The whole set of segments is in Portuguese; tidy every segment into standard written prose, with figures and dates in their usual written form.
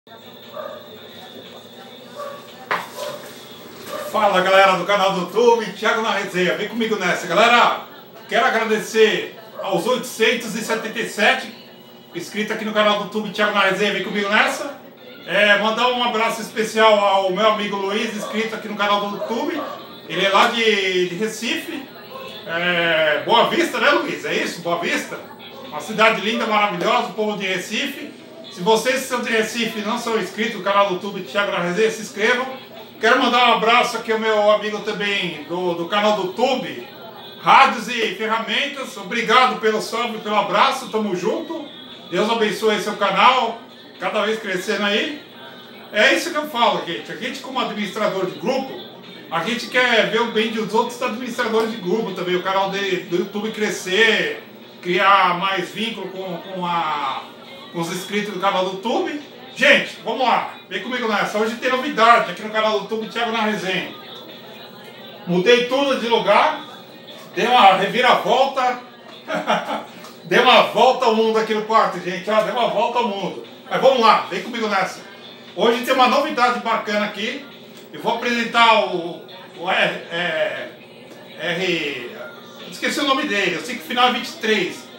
Fala galera do canal do YouTube, Thiago na resenha, vem comigo nessa. Galera, quero agradecer aos 877 inscritos aqui no canal do YouTube, Thiago na resenha, vem comigo nessa. Mandar um abraço especial ao meu amigo Luiz, inscrito aqui no canal do YouTube. Ele é lá de Recife, Boa Vista, né Luiz? É isso? Boa Vista? Uma cidade linda, maravilhosa, o povo de Recife. Se vocês que são de Recife e não são inscritos no canal do YouTube Thiago na resenha, se inscrevam. Quero mandar um abraço aqui ao meu amigo também do canal do YouTube, Rádios e Ferramentas. Obrigado pelo salve, pelo abraço, tamo junto. Deus abençoe seu canal, cada vez crescendo aí. É isso que eu falo, gente. A gente como administrador de grupo, a gente quer ver o bem dos outros administradores de grupo também. O canal do YouTube crescer, criar mais vínculo com os inscritos do canal do YouTube. Gente, vamos lá, vem comigo nessa. Hoje tem novidade aqui no canal do YouTube Thiago na resenha. Mudei tudo de lugar, dei uma reviravolta, dei uma volta ao mundo aqui no quarto, gente. Dei uma volta ao mundo. Mas vamos lá, vem comigo nessa. Hoje tem uma novidade bacana aqui. Eu vou apresentar esqueci o nome dele, eu sei que o final é 23.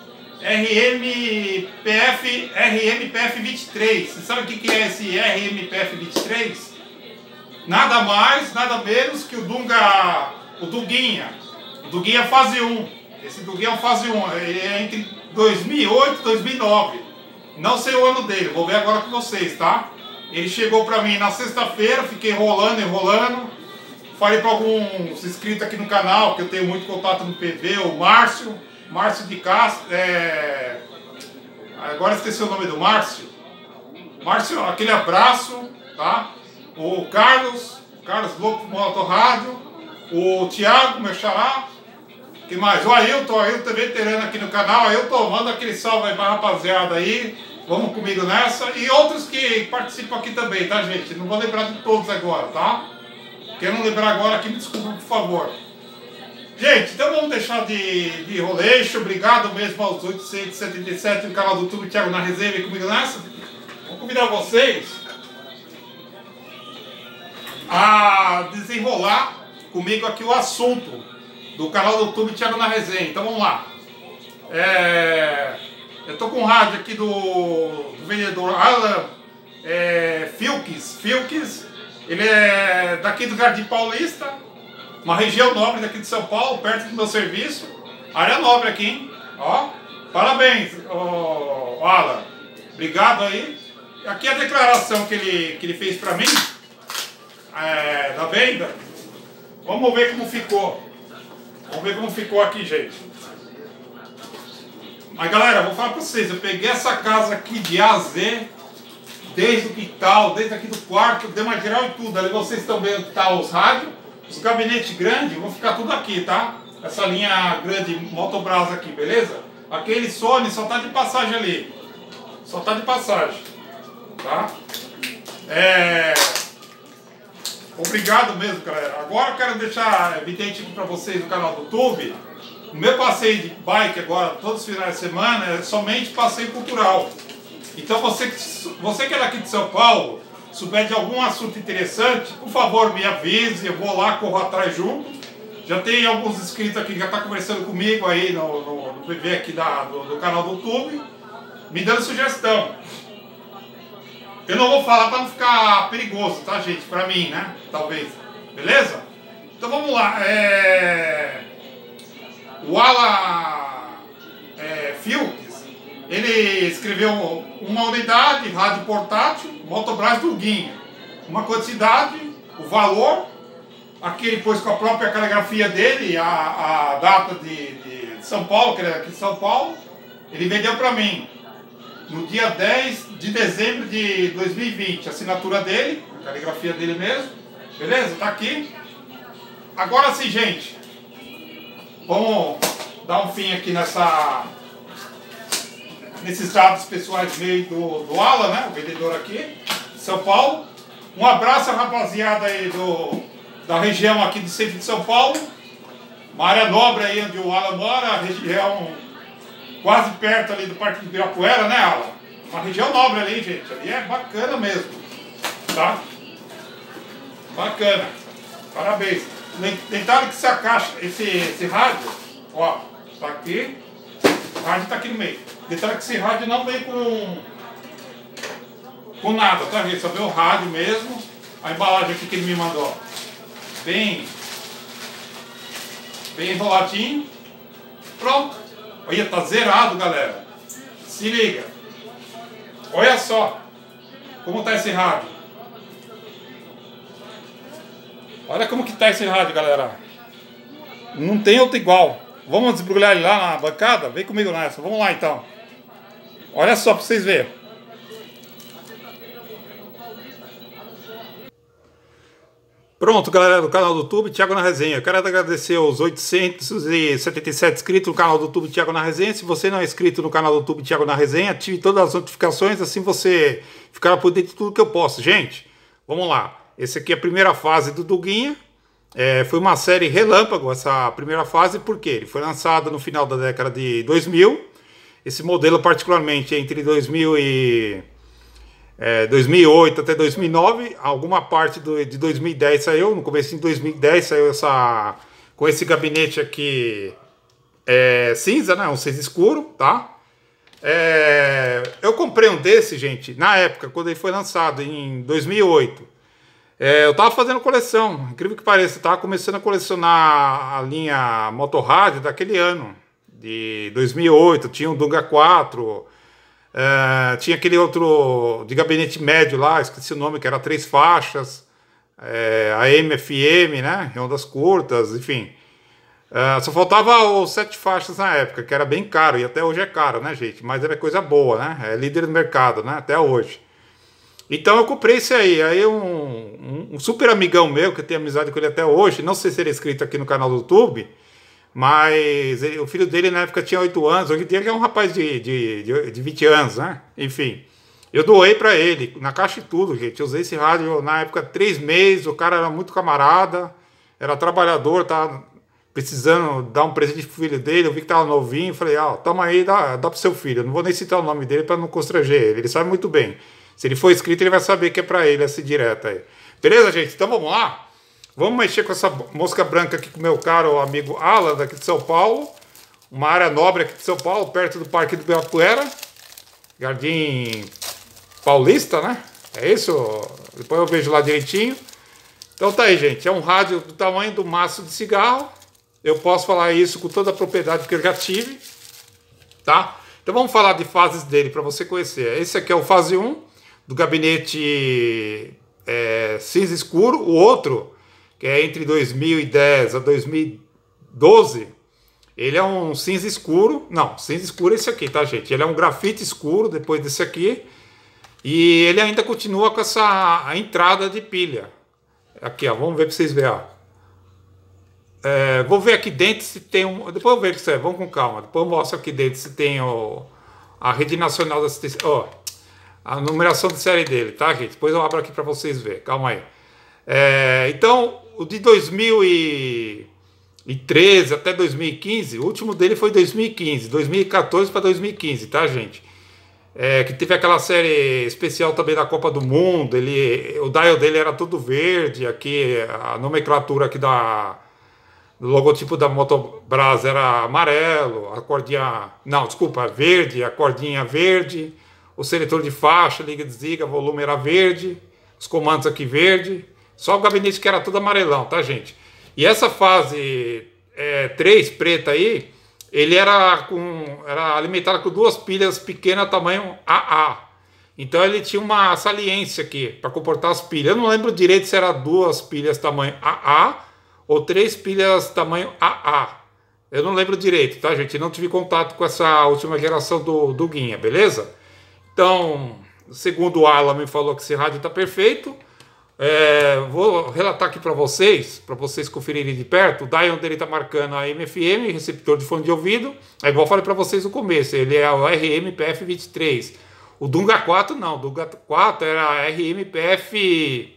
RMPF 23. Você sabe o que é esse RMPF 23? Nada mais, nada menos que o Dunguinha. O Dunguinha fase 1. Esse Dunguinha é o fase 1. Ele é entre 2008 e 2009. Não sei o ano dele, vou ver agora com vocês, tá? Ele chegou pra mim na sexta-feira, fiquei enrolando. Falei para alguns inscritos aqui no canal, que eu tenho muito contato no PV, o Márcio de Castro, agora esqueci o nome do Márcio. Márcio, aquele abraço, tá? O Carlos Louco Motorrádio, o Thiago, meu xará. Que mais? O Ailton veterano aqui no canal. Ailton, manda aquele salve aí pra rapaziada aí. Vamos comigo nessa. E outros que participam aqui também, tá, gente? Não vou lembrar de todos agora, tá? Quem não lembrar agora aqui, me desculpa, por favor. Gente, então vamos deixar de roleixo. Obrigado mesmo aos 877 no canal do YouTube Thiago na resenha, vem comigo nessa. Vou convidar vocês a desenrolar comigo aqui o assunto do canal do YouTube Thiago na resenha. Então vamos lá. Eu tô com o rádio aqui do vendedor Alan Filques. Ele é daqui do Jardim Paulista, uma região nobre daqui de São Paulo, perto do meu serviço. Área nobre aqui, hein? Ó, parabéns, Alan. Obrigado aí. Aqui a declaração que ele fez pra mim, da venda. Vamos ver como ficou. Vamos ver como ficou aqui, gente. Mas galera, eu vou falar pra vocês, eu peguei essa casa aqui de A a Z, desde o quintal, desde aqui do quarto, dei uma geral e tudo. Ali vocês estão vendo que tá os rádios. Os gabinetes grandes vão ficar tudo aqui, tá? Essa linha grande Motobras aqui, beleza? Aquele Sony só tá de passagem ali. Só tá de passagem, tá? Obrigado mesmo, galera. Agora eu quero deixar evidente aqui pra vocês no canal do YouTube. O meu passeio de bike agora, todos os finais de semana, é somente passeio cultural. Então você que é daqui de São Paulo, souber de algum assunto interessante, por favor me avise, eu vou lá, corro atrás junto. Já tem alguns inscritos aqui que já estão conversando comigo aí no PV aqui do canal do YouTube, me dando sugestão. Eu não vou falar para não ficar perigoso, tá gente? Para mim, né? Talvez. Beleza? Então vamos lá. O Alan Filques, ele escreveu uma unidade, rádio portátil, Motobras Dunguinha. Uma quantidade, o valor, aqui ele pôs com a própria caligrafia dele, a data de São Paulo, que ele é aqui de São Paulo. Ele vendeu para mim no dia 10 de dezembro de 2020, a assinatura dele, a caligrafia dele mesmo. Beleza? Tá aqui. Agora sim, gente, vamos dar um fim aqui nesses dados pessoais meio do Alan, né? O vendedor aqui de São Paulo. Um abraço à rapaziada aí da região aqui do centro de São Paulo. Uma área nobre aí onde o Alan mora, a região quase perto ali do Parque de Ibirapuera, né, Alan? Uma região nobre ali, gente. Ali é bacana mesmo. Tá? Bacana. Parabéns. Detalhe que essa caixa, esse rádio, ó, tá aqui. O rádio tá aqui no meio. Detalhe que esse rádio não vem com nada, tá, gente? Só veio o rádio mesmo. A embalagem aqui que ele me mandou. Bem enroladinho. Pronto. Olha, tá zerado, galera. Se liga. Olha só como tá esse rádio. Olha como que tá esse rádio, galera. Não tem outro igual. Vamos desbrulhar ele lá na bancada? Vem comigo nessa. Vamos lá então. Olha só pra vocês verem. Pronto, galera do canal do YouTube, Thiago na Resenha. Eu quero agradecer aos 877 inscritos no canal do YouTube Thiago na Resenha. Se você não é inscrito no canal do YouTube Thiago na Resenha, ative todas as notificações, assim você ficará por dentro de tudo que eu posto. Gente, vamos lá. Esse aqui é a primeira fase do Duguinha. Foi uma série relâmpago essa primeira fase, porque ele foi lançado no final da década de 2000. Esse modelo particularmente entre 2008 até 2009, alguma parte de 2010 saiu, no começo de 2010 saiu com esse gabinete aqui cinza, né, um cinza escuro, tá? Eu comprei um desse, gente, na época, quando ele foi lançado, em 2008. Eu tava fazendo coleção, incrível que pareça, eu tava começando a colecionar a linha Motorrad daquele ano, de 2008, tinha um Dunga 4, tinha aquele outro de gabinete médio lá, esqueci o nome, que era 3 faixas, AM, FM, né, ondas curtas, enfim. Só faltava os 7 faixas na época, que era bem caro, e até hoje é caro, né, gente, mas era coisa boa, né, é líder do mercado, né, até hoje. Então eu comprei esse aí um super amigão meu, que eu tenho amizade com ele até hoje, não sei se ele é inscrito aqui no canal do YouTube, mas o filho dele na época tinha 8 anos, hoje em dia ele é um rapaz de 20 anos, né? Enfim, eu doei pra ele, na caixa e tudo, gente. Eu usei esse rádio na época 3 meses, o cara era muito camarada, era trabalhador, tava precisando dar um presente pro filho dele, eu vi que tava novinho, falei, toma aí, dá pro seu filho. Eu não vou nem citar o nome dele pra não constranger ele sabe muito bem. Se ele for inscrito, ele vai saber que é pra ele essa direta aí. Beleza, gente? Então vamos lá? Vamos mexer com essa mosca branca aqui com o meu caro amigo Alan, daqui de São Paulo. Uma área nobre aqui de São Paulo, perto do Parque do Ibirapuera. Jardim Paulista, né? É isso? Depois eu vejo lá direitinho. Então tá aí, gente. É um rádio do tamanho do maço de cigarro. Eu posso falar isso com toda a propriedade que eu já tive. Tá? Então vamos falar de fases dele para você conhecer. Esse aqui é o fase 1 do gabinete cinza escuro. O outro, que é entre 2010 a 2012, ele é um cinza escuro. Não, cinza escuro é esse aqui, tá, gente? Ele é um grafite escuro depois desse aqui. E ele ainda continua com essa entrada de pilha. Aqui, ó, vamos ver para vocês verem, ó. Vou ver aqui dentro se tem um... Depois eu vejo isso aí, vamos com calma. Depois eu mostro aqui dentro se tem a Rede Nacional da Assistência... a numeração de série dele, tá, gente? Depois eu abro aqui para vocês verem, calma aí. Então, o de 2013 até 2015, o último dele foi 2015, 2014 para 2015, tá, gente? Que teve aquela série especial também da Copa do Mundo, o dial dele era todo verde, aqui a nomenclatura aqui do logotipo da Motobras era amarelo, a cordinha... Não, desculpa, verde, a cordinha verde, o seletor de faixa, liga e desliga, volume era verde, os comandos aqui verde, só o gabinete que era tudo amarelão, tá, gente? E essa fase 3 preta aí, ele era alimentado com 2 pilhas pequenas tamanho AA. Então ele tinha uma saliência aqui para comportar as pilhas. Eu não lembro direito se era 2 pilhas tamanho AA ou 3 pilhas tamanho AA. Eu não lembro direito, tá, gente? Não tive contato com essa última geração do Guinha, beleza? Então, segundo o Alan me falou que esse rádio está perfeito. Vou relatar aqui para vocês conferirem de perto. O dial dele está marcando a AM/FM, receptor de fone de ouvido. É igual eu falei para vocês no começo, ele é o RMPF23. O Dunga 4 não, o Dunga 4 era RMPF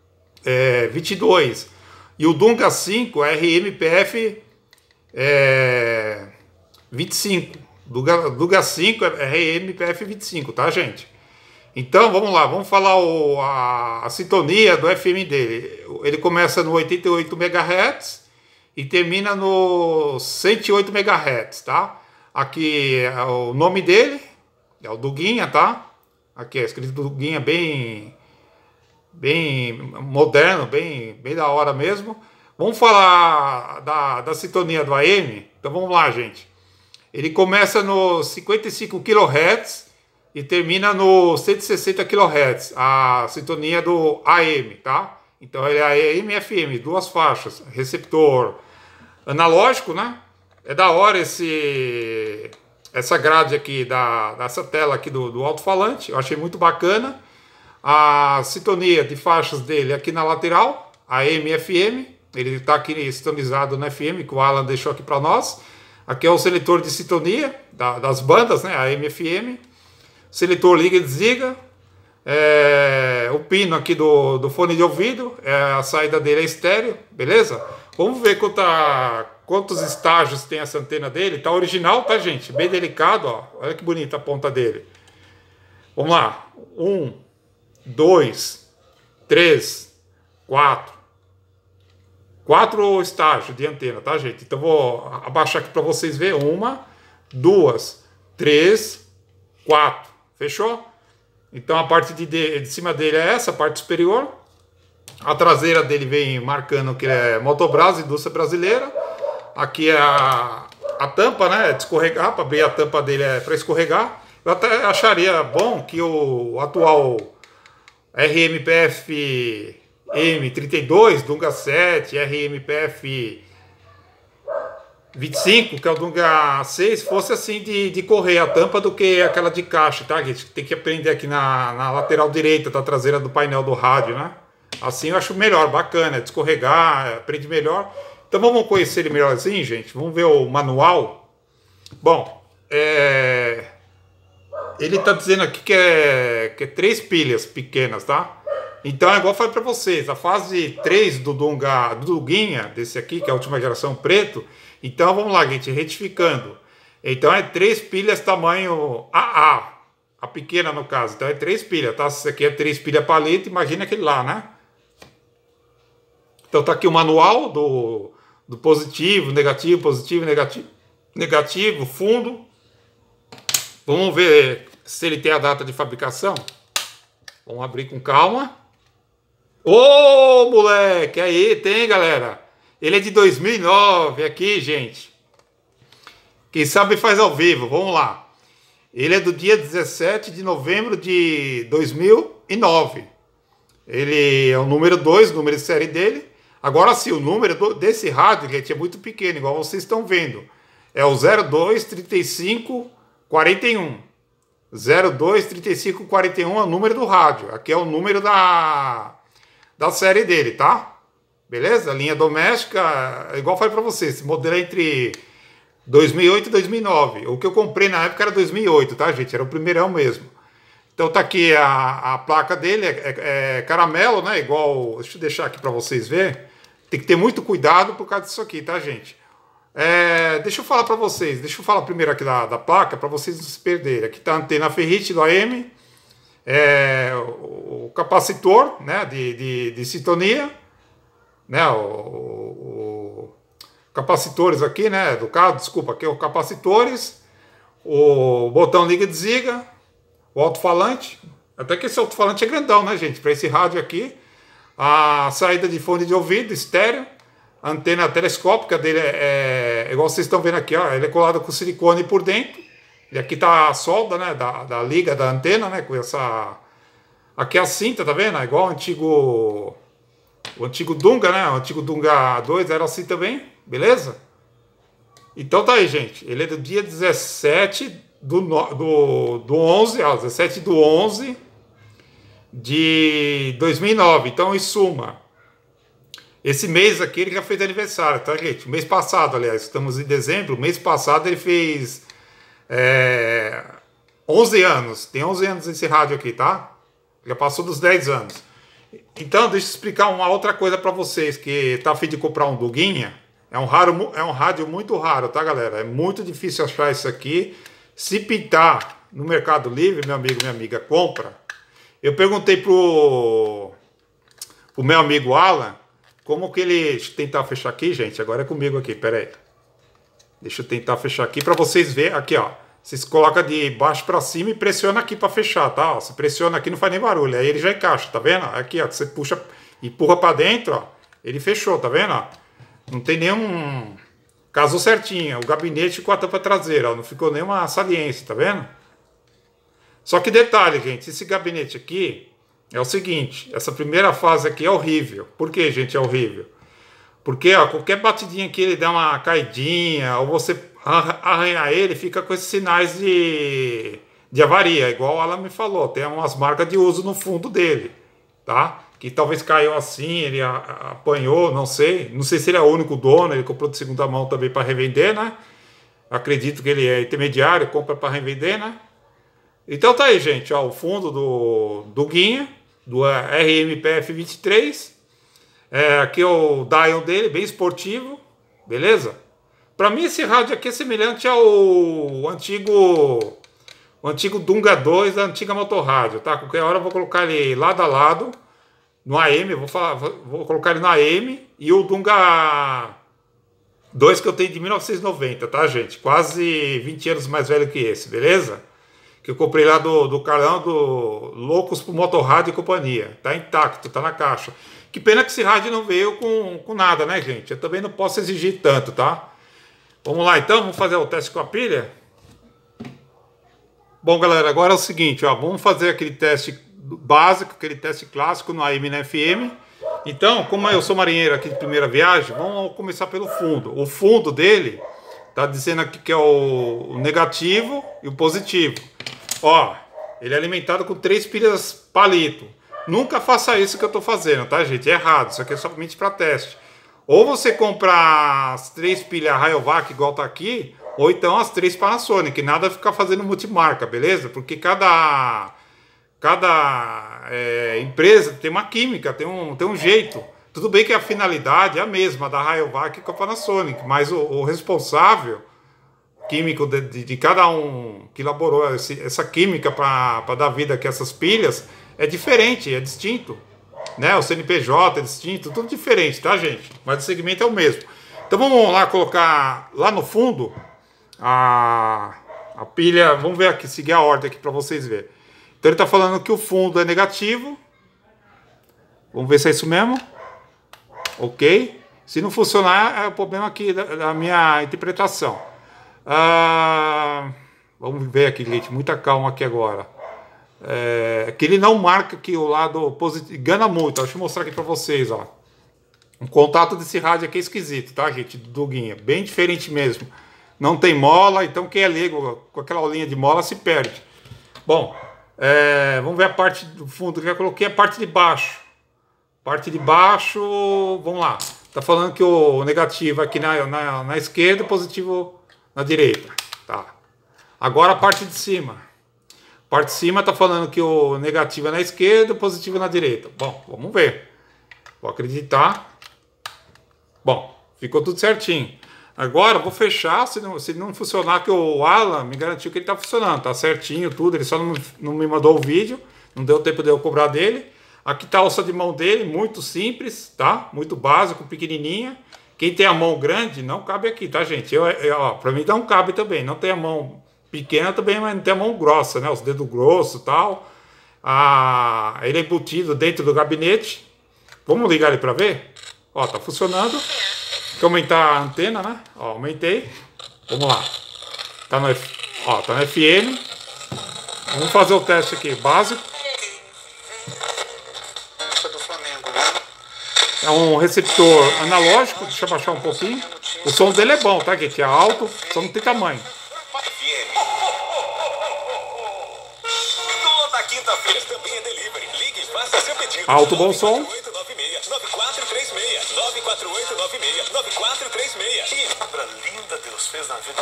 22. E o Dunga 5 é RMPF 25. Duga 5 é RM PF25, tá, gente? Então, vamos lá, vamos falar a sintonia do FM dele. Ele começa no 88 MHz e termina no 108 MHz, tá? Aqui é o nome dele, é o Duguinha, tá? Aqui é escrito Duguinha bem moderno, bem da hora mesmo. Vamos falar da sintonia do AM? Então vamos lá, gente. Ele começa no 55 kHz e termina no 160 kHz, a sintonia do AM, tá? Então ele é AM e FM, duas faixas, receptor analógico, né? É da hora essa grade aqui, dessa tela aqui do alto-falante, eu achei muito bacana. A sintonia de faixas dele aqui na lateral, AM e FM, ele está aqui sintonizado no FM, que o Alan deixou aqui para nós. Aqui é o seletor de sintonia das bandas, né? AM e FM. Seletor liga e desliga. O pino aqui do fone de ouvido, a saída dele é estéreo, beleza? Vamos ver quantos estágios tem essa antena dele. Tá original, tá, gente? Bem delicado, ó. Olha que bonita a ponta dele. Vamos lá. 1, 2, 3, 4. 4 estágios de antena, tá, gente? Então vou abaixar aqui para vocês verem. 1, 2, 3, 4. Fechou? Então a parte de cima dele é essa, a parte superior. A traseira dele vem marcando que é Motobras, indústria brasileira. Aqui é a tampa, né? De escorregar, para abrir a tampa dele é para escorregar. Eu até acharia bom que o atual RMPF M32, Dunga 7, RMPF 25, que é o Dunga 6, fosse assim de correr a tampa do que aquela de caixa, tá? A gente tem que aprender aqui na lateral direita da traseira do painel do rádio, né? Assim eu acho melhor, bacana, de escorregar, aprende melhor. Então vamos conhecer ele melhorzinho, gente. Vamos ver o manual. Bom, ele tá dizendo aqui que é 3 pilhas pequenas, tá? Então é igual eu falei para vocês, a fase 3 do Duguinha, desse aqui, que é a última geração preto. Então vamos lá, gente, retificando. Então é 3 pilhas tamanho AA, a pequena no caso. Então é 3 pilhas, tá? Se isso aqui é 3 pilhas palito, imagina aquele lá, né? Então tá aqui o manual do positivo, negativo, fundo. Vamos ver se ele tem a data de fabricação. Vamos abrir com calma. Ô, moleque, aí tem, galera. Ele é de 2009 aqui, gente. Quem sabe faz ao vivo, vamos lá. Ele é do dia 17 de novembro de 2009. Ele é o número 2, número de série dele. Agora sim, o número desse rádio, gente, é muito pequeno, igual vocês estão vendo. É o 023541. 023541 é o número do rádio. Aqui é o número da série dele, tá? Beleza? Linha doméstica, igual eu falei pra vocês, esse modelo é entre 2008 e 2009. O que eu comprei na época era 2008, tá, gente? Era o primeirão mesmo. Então tá aqui a placa dele, é caramelo, né? Igual, deixa eu deixar aqui pra vocês verem. Tem que ter muito cuidado por causa disso aqui, tá, gente? Deixa eu falar pra vocês, deixa eu falar primeiro aqui da placa, pra vocês não se perderem. Aqui tá a antena ferrite do AM, o capacitor, né, de sintonia, né, capacitores aqui, né, do carro, desculpa, aqui é o capacitores, o botão liga e desliga, o alto-falante, até que esse alto-falante é grandão, né, gente, para esse rádio aqui, a saída de fone de ouvido, estéreo, a antena telescópica dele igual vocês estão vendo aqui, ó, ele é colado com silicone por dentro, e aqui tá a solda, né, da liga da antena, né, com essa, aqui é a cinta, tá vendo, igual o antigo Dunga, né, o antigo Dunga 2 era assim também, beleza? Então tá aí, gente, ele é do dia 17 do 11, ó, 17 do 11 de 2009, então em suma, esse mês aqui ele já fez aniversário, tá, gente? Mês passado, aliás, estamos em dezembro, mês passado ele fez 11 anos, tem 11 anos esse rádio aqui, tá? Já passou dos 10 anos. Então, deixa eu explicar uma outra coisa para vocês, que tá a fim de comprar um Duguinha, é um rádio muito raro, tá, galera? É muito difícil achar isso aqui, Se pintar no Mercado Livre, meu amigo, minha amiga, compra. Eu perguntei pro meu amigo Alan, como que ele... Deixa eu tentar fechar aqui, gente. Agora é comigo aqui, pera aí. Deixa eu tentar fechar aqui para vocês verem. Aqui, ó. Vocês colocam de baixo para cima e pressiona aqui para fechar, tá? Ó, você pressiona aqui, não faz nem barulho. Aí ele já encaixa, tá vendo? Aqui, ó. Você puxa, empurra para dentro, ó. Ele fechou, tá vendo? Ó? Não tem nenhum... Casou certinho. O gabinete com a tampa traseira, ó. Não ficou nenhuma saliência, tá vendo? Só que detalhe, gente. Esse gabinete aqui é o seguinte. Essa primeira fase aqui é horrível. Por que, gente, é horrível? Porque, ó, qualquer batidinha que ele dá uma caidinha, ou você arranhar ele, fica com esses sinais de avaria, igual o Alan me falou. Tem umas marcas de uso no fundo dele, tá? Que talvez caiu assim, ele apanhou, não sei. Não sei se ele é o único dono, ele comprou de segunda mão também para revender, né? Acredito que ele é intermediário, compra para revender, né? Então tá aí, gente, ó, o fundo do Guinha, do RMPF 23. Aqui é o dial dele, bem esportivo, beleza? Para mim esse rádio aqui é semelhante ao antigo Dunga 2 da antiga Motorrádio, tá? Qualquer hora eu vou colocar ele lado a lado no AM, vou colocar ele no AM e o Dunga 2 que eu tenho de 1990, tá, gente? Quase 20 anos mais velho que esse, beleza? Que eu comprei lá do Carlão, do Loucos pro Motorrádio e companhia. Tá intacto, tá na caixa. Que pena que esse rádio não veio com nada, né, gente? Eu também não posso exigir tanto, tá? Vamos lá, então. Vamos fazer o teste com a pilha? Bom, galera, agora é o seguinte, ó. Vamos fazer aquele teste básico, aquele teste clássico no AM e na FM. Então, como eu sou marinheiro aqui de primeira viagem, vamos começar pelo fundo. O fundo dele tá dizendo aqui que é o negativo e o positivo. Ó, ele é alimentado com 3 pilhas palito. Nunca faça isso que eu tô fazendo, tá, gente? É errado, isso aqui é somente para teste. Ou você comprar as 3 pilhas Rayovac igual tá aqui, ou então as 3 Panasonic. Nada ficar fazendo multimarca, beleza? Porque cada empresa tem uma química, tem um jeito. Tudo bem que a finalidade é a mesma da Rayovac com a Panasonic, mas o responsável químico de cada um que elaborou essa química para dar vida aqui a essas pilhas é diferente, é distinto, né? O CNPJ é distinto, tudo diferente, tá, gente? Mas o segmento é o mesmo. Então vamos lá colocar lá no fundo a pilha. Vamos ver aqui, seguir a ordem aqui para vocês verem. Então ele está falando que o fundo é negativo. Vamos ver se é isso mesmo. Ok. Se não funcionar, é o problema aqui da minha interpretação. Vamos ver aqui, gente. Muita calma aqui agora. Que ele não marca aqui o lado positivo. Engana muito. Deixa eu mostrar aqui para vocês, ó. O contato desse rádio aqui é esquisito, tá, gente? Do Guinha. Bem diferente mesmo. Não tem mola, então quem é leigo com aquela aulinha de mola se perde. Bom, vamos ver a parte do fundo que eu coloquei, a parte de baixo. Parte de baixo, vamos lá. Tá falando que o negativo aqui na esquerda, o positivo na direita. Tá. Agora a parte de cima. A parte de cima tá falando que o negativo é na esquerda, o positivo é na direita. Bom, vamos ver. Vou acreditar. Bom, ficou tudo certinho. Agora vou fechar, se não funcionar, que o Alan me garantiu que ele tá funcionando. Tá certinho tudo, ele só não me mandou o vídeo. Não deu tempo de eu cobrar dele. Aqui tá a alça de mão dele, muito simples, tá? Muito básico, pequenininha. Quem tem a mão grande, não cabe aqui, tá, gente? Ó, pra mim não cabe também. Não tem a mão pequena também, mas não tem a mão grossa, né? Os dedos grossos e tal. Ele é embutido dentro do gabinete. Vamos ligar ele pra ver? Ó, tá funcionando. Tem que aumentar a antena, né? Ó, aumentei. Vamos lá. Tá no FM. Vamos fazer o teste aqui, básico. É um receptor analógico, deixa eu baixar um pouquinho. O som dele é bom, tá, gente? É alto, só não tem tamanho. Toda quinta-feira também é delivery. Ligue e faça seu pedido. Alto, bom som. 9436 9496 9436. Que obra linda Deus fez na vida.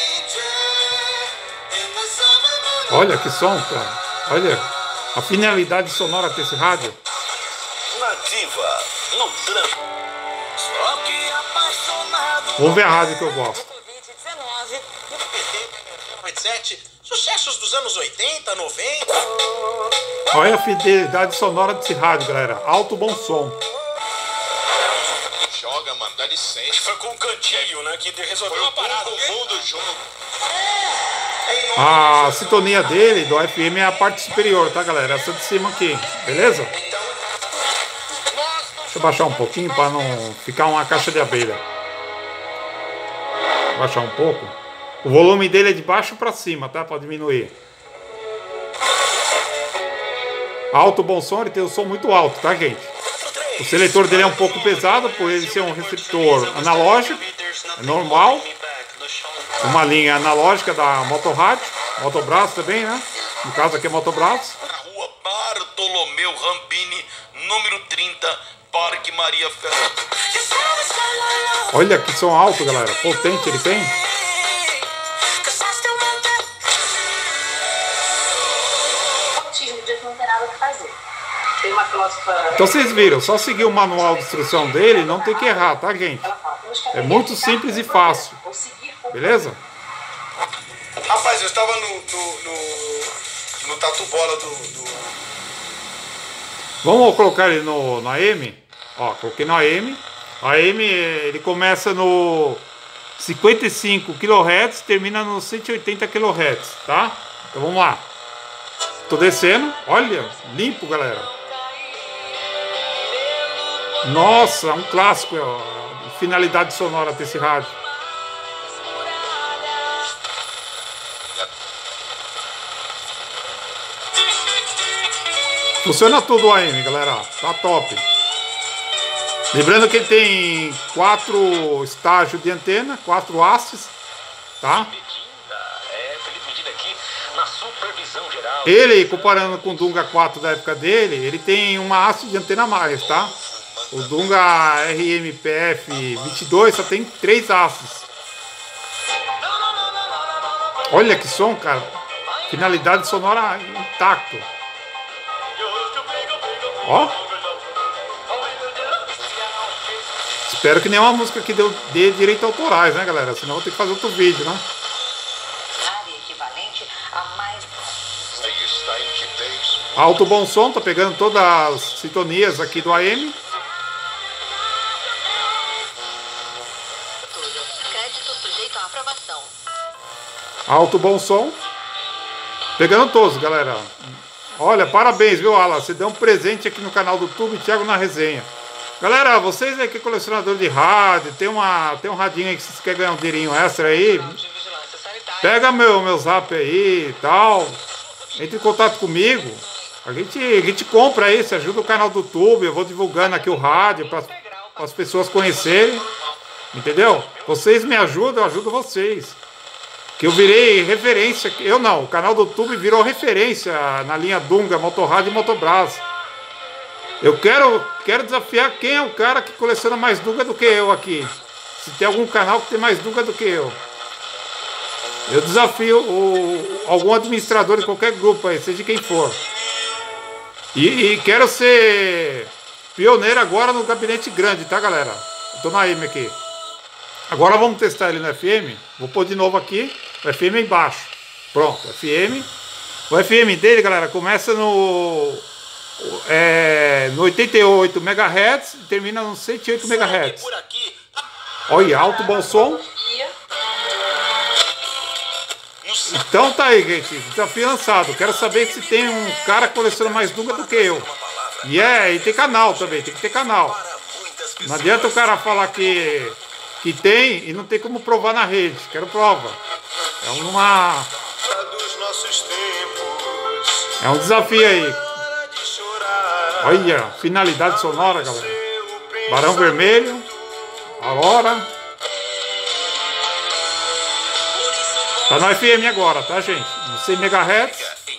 Olha que som, cara. Olha a finalidade sonora desse rádio. Nativa, no trampo. Só que apaixonado. Vamos ver a rádio que eu gosto. cassete. Sucessos dos anos 80, 90. Olha a fidelidade sonora desse rádio, galera. Alto bom som. Joga, mano, dá licença. Foi com um cantinho, né, que resolveu uma parada. O do jogo. A sintonia dele, do FM, é a parte superior, tá, galera? Essa de cima aqui, beleza? Deixa eu baixar um pouquinho para não ficar uma caixa de abelha. Vou baixar um pouco. O volume dele é de baixo para cima, tá? Para diminuir. Alto bom som, ele tem o som muito alto, tá, gente? O seletor dele é um pouco pesado, por ele ser um receptor analógico, é normal. Uma linha analógica da motorrádio, motobraço também, né? No caso aqui é motobraço. Na rua Bartolomeu Rambini, número 30, Parque Maria Ferreira. Olha que som alto, galera. Potente ele tem. Não tem nada que fazer. Tem uma filósofa. Então vocês viram, só seguir o manual de instrução dele, não tem que errar, tá, gente? É muito simples e fácil. Beleza? Rapaz, eu estava no tatu bola do... Vamos colocar ele no AM. Ó, coloquei no AM. AM ele começa no 55 kHz, termina no 180 kHz, tá? Então vamos lá. Tô descendo. Olha, limpo, galera. Nossa, é um clássico, ó, a finalidade sonora desse rádio. Funciona tudo o AM, galera. Tá top. Lembrando que ele tem 4 estágios de antena, 4 hastes, tá? Ele, comparando com o Dunga 4 da época dele, ele tem uma haste de antena a mais, tá? O Dunga RMPF 22 só tem 3 hastes. Olha que som, cara. Finalidade sonora intacto. Ó. Espero que nenhuma música que dê direito autorais, né, galera? Senão eu vou ter que fazer outro vídeo, né? Alto bom som, tá pegando todas as sintonias aqui do AM. Alto bom som. Pegando todos, galera. Olha, parabéns, viu, Alan? Você deu um presente aqui no canal do YouTube, Thiago na Resenha. Galera, vocês aí que é colecionador de rádio, tem um radinho aí que vocês querem ganhar um dinheirinho extra aí, pega meu zap aí e tal, entre em contato comigo, a gente compra aí, você ajuda o canal do YouTube, eu vou divulgando aqui o rádio para as pessoas conhecerem, entendeu? Vocês me ajudam, eu ajudo vocês. Que eu virei referência, eu não, o canal do YouTube virou referência na linha Dunga, Motorrádio e Motobras. Eu quero desafiar quem é o cara que coleciona mais Dunga do que eu aqui. Se tem algum canal que tem mais Dunga do que eu. Eu desafio algum administrador de qualquer grupo aí, seja quem for. E quero ser pioneiro agora no gabinete grande, tá, galera? Eu tô na AM aqui. Agora vamos testar ele no FM. Vou pôr de novo aqui. O FM embaixo. Pronto, FM. O FM dele, galera, começa no 88 MHz e termina no 108 MHz. Olha, alto bom som. Então tá aí, gente. Desafio lançado. Quero saber se tem um cara que coleciona mais Dunga do que eu. E tem canal também, tem que ter canal. Não adianta o cara falar que tem e não tem como provar na rede. Quero prova. É um desafio aí. Olha, finalidade sonora, galera. Barão Vermelho, Aurora. Tá no FM agora, tá, gente? No 100 MHz.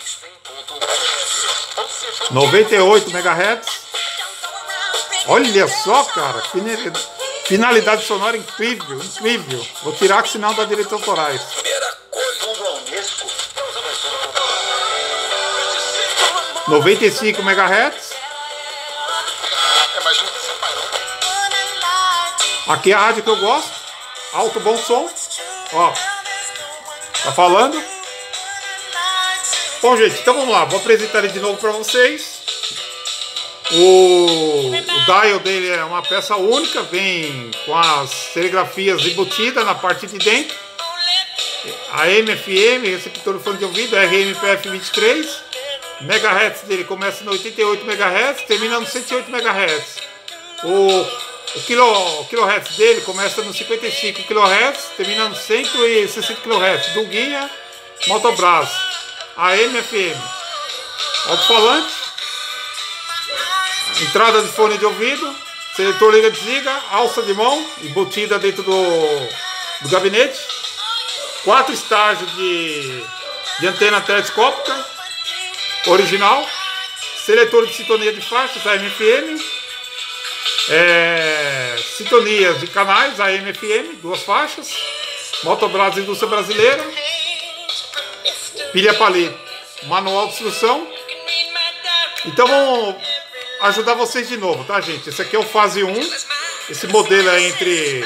98 MHz. Olha só, cara. Finalidade sonora incrível, incrível. Vou tirar que senão dá direitos autorais. 95 MHz. Aqui é a rádio que eu gosto. Alto bom som. Ó. Tá falando? Bom, gente, então vamos lá, vou apresentar ele de novo para vocês. O dial dele é uma peça única, vem com as serigrafias embutidas na parte de dentro. AM, FM, receptor de fone de ouvido, RMPF 23. Megahertz dele começa no 88 MHz, termina no 108 MHz. O kilohertz dele começa no 55 kHz, termina no 160 kHz. Duguinha, Motobras, AM, FM. Alto-falante, entrada de fone de ouvido, seletor liga-desliga, alça de mão embutida dentro do gabinete. 4 estágios de antena telescópica original, seletor de sintonia de faixas AM/FM, sintonias de canais AM/FM, 2 faixas, Motobras Indústria Brasileira, pilha palito, manual de instrução. Então vamos ajudar vocês de novo, tá, gente? Esse aqui é o fase 1, esse modelo é entre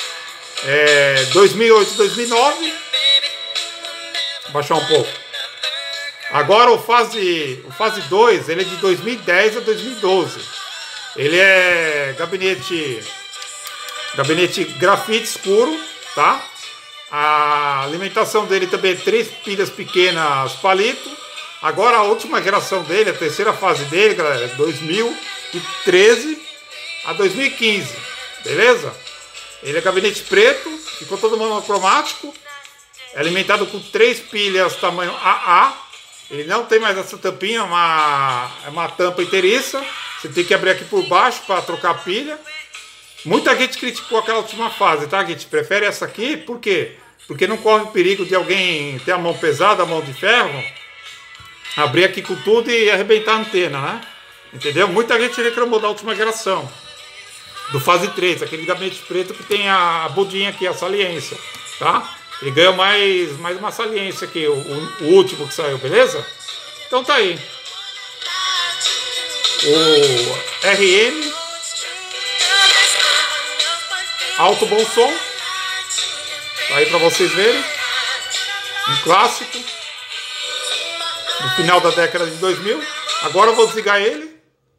2008 e 2009. Vou baixar um pouco. Agora o fase 2, ele é de 2010 a 2012. Ele é gabinete grafite escuro, tá? A alimentação dele também é 3 pilhas pequenas palito. Agora a última geração dele, a terceira fase dele, galera, é 2013 a 2015, beleza? Ele é gabinete preto, ficou todo monocromático. É alimentado com 3 pilhas tamanho AA. Ele não tem mais essa tampinha, é uma tampa inteiriça. Você tem que abrir aqui por baixo para trocar a pilha. Muita gente criticou aquela última fase, tá, gente? Prefere essa aqui, por quê? Porque não corre o perigo de alguém ter a mão pesada, a mão de ferro, abrir aqui com tudo e arrebentar a antena, né? Entendeu? Muita gente reclamou da última geração, do fase 3, aquele gabinete preto que tem a budinha aqui, a saliência, tá? Ele ganhou mais uma saliência aqui, o último que saiu, beleza? Então tá aí. O RM, alto bom som, tá aí pra vocês verem. Um clássico, no final da década de 2000. Agora eu vou desligar ele.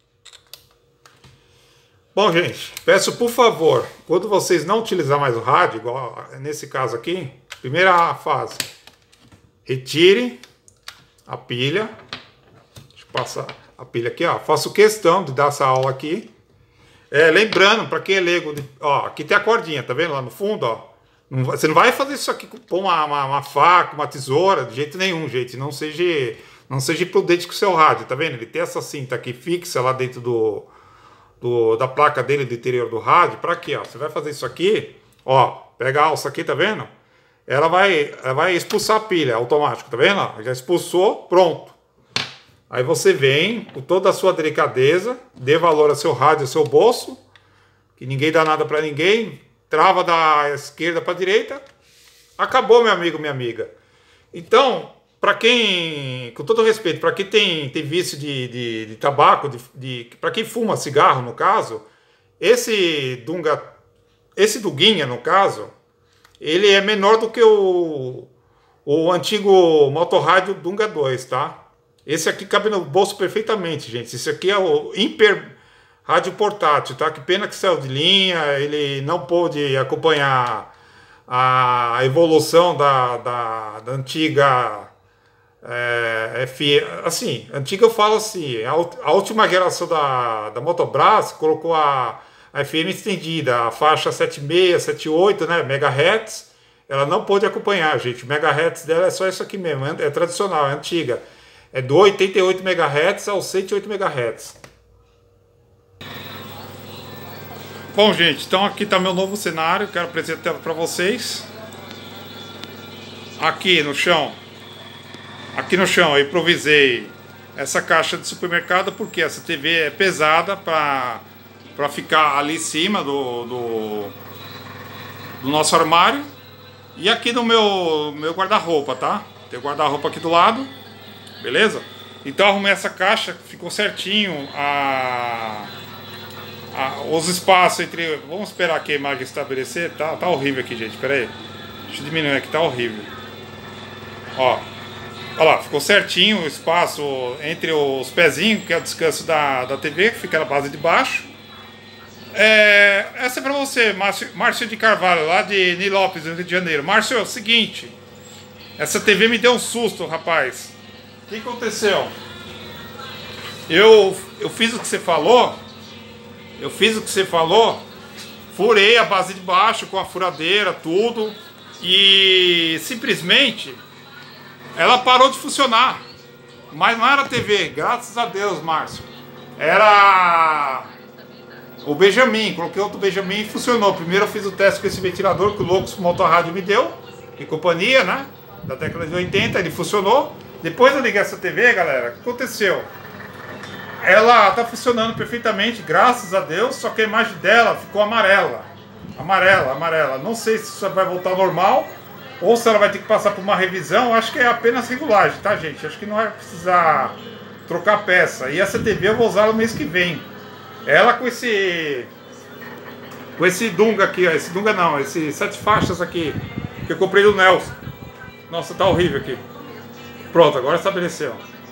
Bom, gente, peço por favor, quando vocês não utilizar mais o rádio, igual nesse caso aqui, primeira fase, retire a pilha. Deixa eu passar a pilha aqui, ó. Faço questão de dar essa aula aqui. Lembrando, para quem é leigo, ó, aqui tem a cordinha, tá vendo lá no fundo, ó. Você não vai fazer isso aqui com uma faca, uma tesoura, de jeito nenhum, gente. Não seja imprudente com o seu rádio, tá vendo? Ele tem essa cinta aqui fixa lá dentro da placa dele, do interior do rádio. Para quê, ó? Você vai fazer isso aqui, ó. Pega a alça aqui, tá vendo? Ela vai expulsar a pilha automático, tá vendo? Já expulsou, pronto. Aí você vem com toda a sua delicadeza, dê valor ao seu rádio, ao seu bolso, que ninguém dá nada para ninguém, trava da esquerda para a direita, acabou, meu amigo, minha amiga. Então, para quem, com todo respeito, para quem tem vício de tabaco, para quem fuma cigarro, no caso, esse Duguinha, no caso, ele é menor do que o antigo motorrádio Dunga 2, tá? Esse aqui cabe no bolso perfeitamente, gente. Esse aqui é o Imper rádio portátil, tá? Que pena que saiu de linha, ele não pôde acompanhar a evolução da antiga assim, antiga eu falo assim, a última geração da Motobras colocou a FM estendida, a faixa 76, 78, né, megahertz, ela não pôde acompanhar, gente. O megahertz dela é só isso aqui mesmo, é tradicional, é antiga. É do 88 MHz ao 108 MHz. Bom, gente, então aqui está meu novo cenário. Quero apresentar para vocês. Aqui no chão eu improvisei essa caixa de supermercado, porque essa TV é pesada para ficar ali em cima do nosso armário. E aqui no meu guarda-roupa, tá? Tem o guarda-roupa aqui do lado. Beleza? Então arrumei essa caixa, ficou certinho os espaços entre... Vamos esperar aqui a imagem estabelecer. Tá horrível aqui, gente, espera aí. Deixa eu diminuir aqui, tá horrível. Ó, Olha lá, ficou certinho o espaço entre os pezinhos, que é o descanso da TV, que fica na base de baixo. Essa é pra você, Márcio de Carvalho, lá de Nilópolis, no Rio de Janeiro. Márcio, é o seguinte, essa TV me deu um susto, rapaz. O que aconteceu? Eu fiz o que você falou, furei a base de baixo com a furadeira, tudo, e simplesmente ela parou de funcionar. Mas não era a TV, graças a Deus, Márcio. Era o Benjamin, coloquei outro Benjamin e funcionou. Primeiro eu fiz o teste com esse ventilador que o Loucos Motorrádio me deu, e companhia, né? Da década de 80, ele funcionou. Depois eu liguei essa TV, galera, o que aconteceu? Ela tá funcionando perfeitamente, graças a Deus, só que a imagem dela ficou amarela. Amarela. Não sei se isso vai voltar ao normal ou se ela vai ter que passar por uma revisão. Acho que é apenas regulagem, tá, gente? Acho que não vai precisar trocar peça. E essa TV eu vou usar no mês que vem. Ela com esse Dunga aqui, ó. Esse Dunga não, esse 7 faixas aqui que eu comprei do Nelson. Nossa, tá horrível aqui. Pronto, agora estabeleceu.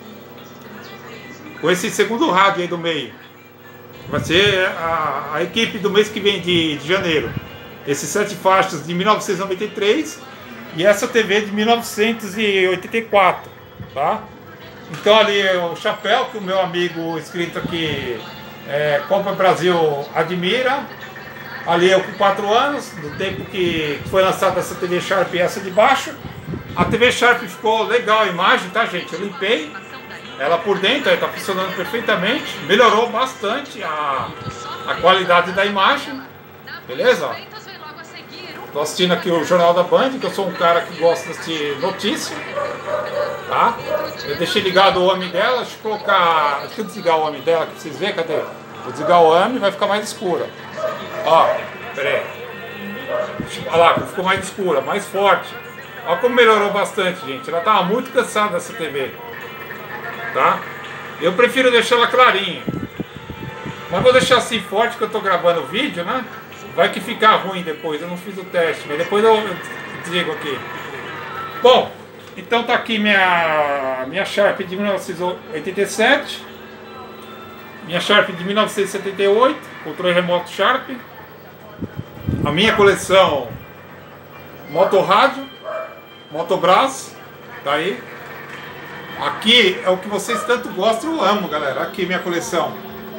Com esse segundo rádio aí do meio. Vai ser a equipe do mês que vem de janeiro. Esses 7 faixas de 1993 e essa TV de 1984, tá? Então ali é o chapéu que o meu amigo escrito aqui, Copa Brasil admira. Ali eu com 4 anos, do tempo que foi lançada essa TV Sharp e essa de baixo. A TV Sharp ficou legal a imagem, tá, gente? Eu limpei ela por dentro, está funcionando perfeitamente. Melhorou bastante a qualidade da imagem. Beleza? Estou assistindo aqui o Jornal da Band, que eu sou um cara que gosta de assistir notícia. Tá? Eu deixei ligado o AMI dela. Deixa eu colocar. Deixa eu desligar o AMI dela, que vocês verem. Cadê? Vou desligar o AMI, vai ficar mais escura. Ó, pera aí. Olha lá, ficou mais escura, mais forte. Olha como melhorou bastante, gente. Ela estava muito cansada dessa TV. Tá? Eu prefiro deixar ela clarinha. Mas vou deixar assim forte, que eu estou gravando o vídeo, né? Vai que ficar ruim depois. Eu não fiz o teste, mas depois eu desligo aqui. Bom, então tá aqui minha Sharp de 1987. Minha Sharp de 1978. Controle remoto Sharp. A minha coleção Motorrádio, Motobras. Tá aí. Aqui é o que vocês tanto gostam e eu amo, galera. Aqui minha coleção.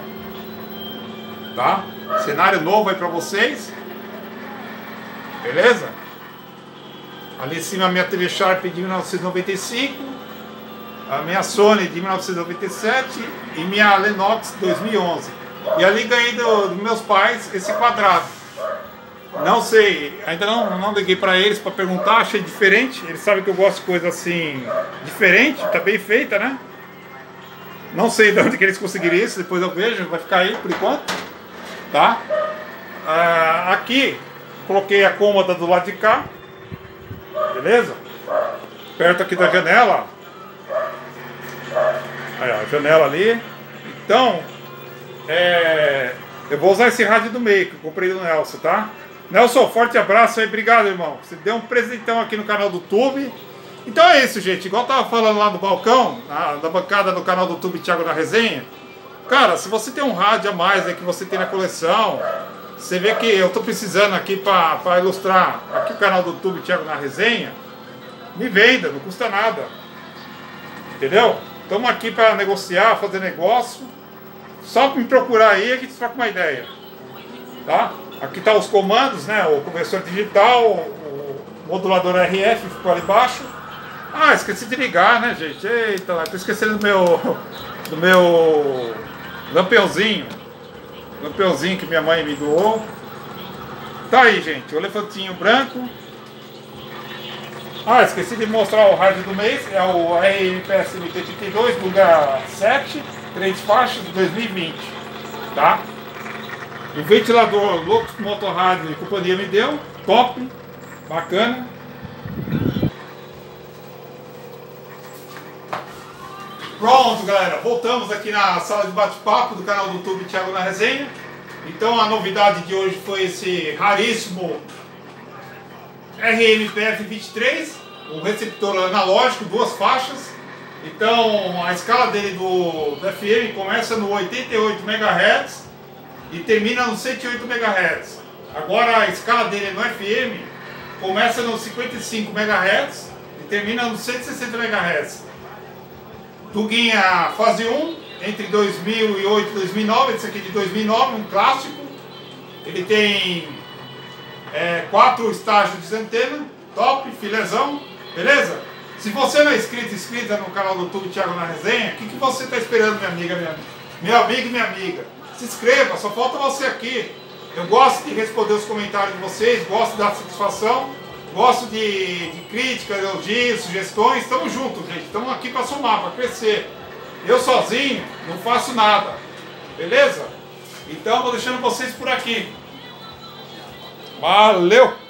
Tá? Cenário novo aí pra vocês. Beleza? Ali em cima a minha TV Sharp de 1995. A minha Sony de 1997. E minha Lenox 2011. E ali ganhei dos meus pais esse quadrado. Não sei, ainda não liguei pra eles pra perguntar, achei diferente. Eles sabem que eu gosto de coisa assim, diferente, tá bem feita, né? Não sei de onde que eles conseguiram isso, depois eu vejo, vai ficar aí por enquanto. Tá? Aqui, coloquei a cômoda do lado de cá. Beleza? Perto aqui da janela. Aí, ó, a janela ali. Então, eu vou usar esse rádio do meio, que eu comprei do Nelson, tá? Nelson, forte abraço aí, obrigado, irmão. Você deu um presentão aqui no canal do YouTube. Então é isso, gente. Igual eu tava falando lá no balcão, na bancada do canal do YouTube Thiago na Resenha. Cara, se você tem um rádio a mais aí que você tem na coleção, você vê que eu tô precisando aqui pra ilustrar aqui o canal do YouTube Thiago na Resenha, me venda, não custa nada. Entendeu? Estamos aqui para negociar, fazer negócio. Só me procurar aí que a gente troca uma ideia. Tá? Aqui tá os comandos, né? O conversor digital, o modulador RF ficou ali embaixo. Ah, esqueci de ligar, né, gente? Eita, tô esquecendo do meu lampiãozinho. Lampiãozinho que minha mãe me doou. Tá aí, gente, o elefantinho branco. Ah, esqueci de mostrar o rádio do mês. É o RMPS MT32, Dunga 7, 3 faixas de 2020. Tá? O ventilador Loucos Motorrádio e companhia me deu. Top, bacana. Pronto, galera, voltamos aqui na sala de bate-papo do canal do YouTube Thiago na Resenha. Então a novidade de hoje foi esse raríssimo RMPF 23, um receptor analógico, 2 faixas. Então a escala dele do FM começa no 88 MHz e termina no 108 MHz. Agora a escala dele no FM começa no 55 MHz e termina no 160 MHz. Tuguinha fase 1, entre 2008 e 2009, esse aqui de 2009, um clássico. Ele tem 4 estágios de antena, top, filezão, beleza? Se você não é inscrita no canal do YouTube Thiago na Resenha, o que você está esperando, minha amiga, meu amigo e minha amiga? Se inscreva, só falta você aqui. Eu gosto de responder os comentários de vocês, gosto de dar satisfação, gosto de críticas, elogios, sugestões. Estamos juntos, gente. Estamos aqui para somar, para crescer. Eu sozinho não faço nada, beleza? Então vou deixando vocês por aqui. Valeu!